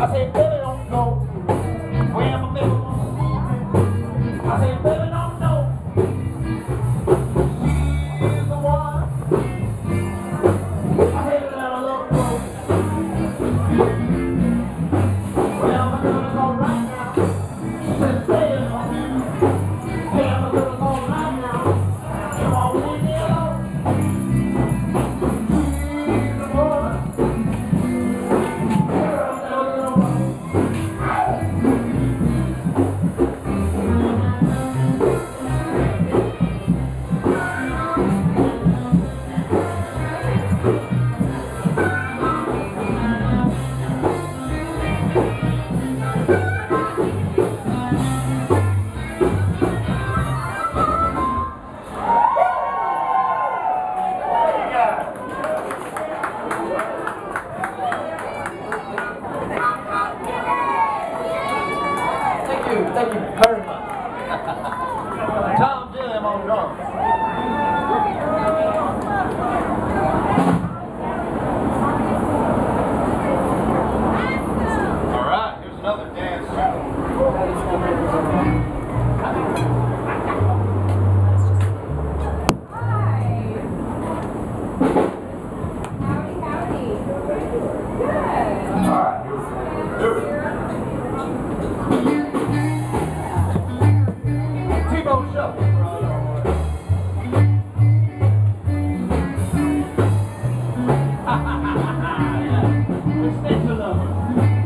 I said, baby, don't go. Where my baby wants to see me. I said, baby, don't know. She's the one. I hate it out of love, bro. Well, my girl is all right now. She said, stay at home. Hey, my girl is all right now. Come on, leave me alone. She's the one. Thank you very much. Tom Jim on drums. All right, here's another dance tune. Extension of it.